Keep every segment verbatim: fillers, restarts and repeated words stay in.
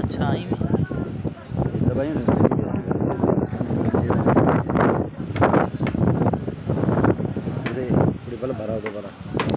छाई में दवाई नहीं पूरी बल भरा हो दोबारा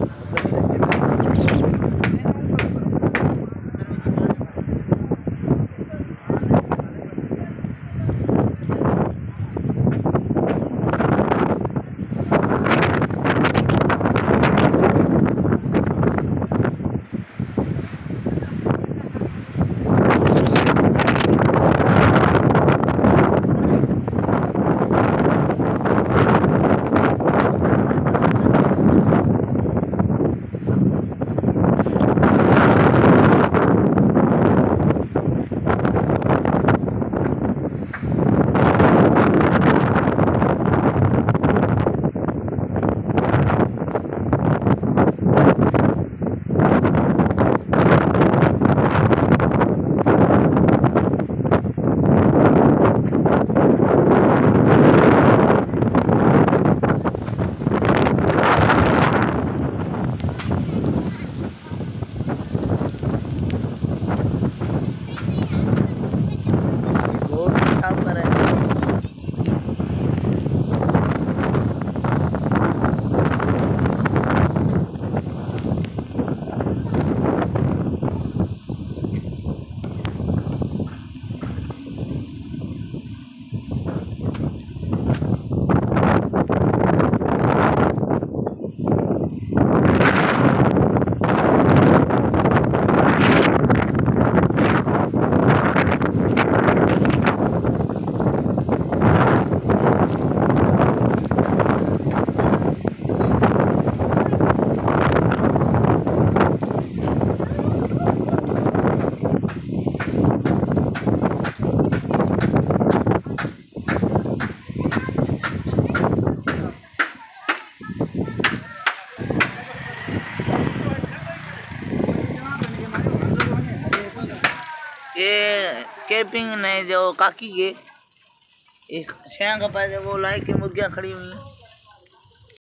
ये कैंपिंग ने जो काकी के एक शें का पास वो लाई के मुर्गियाँ खड़ी हुई हैं।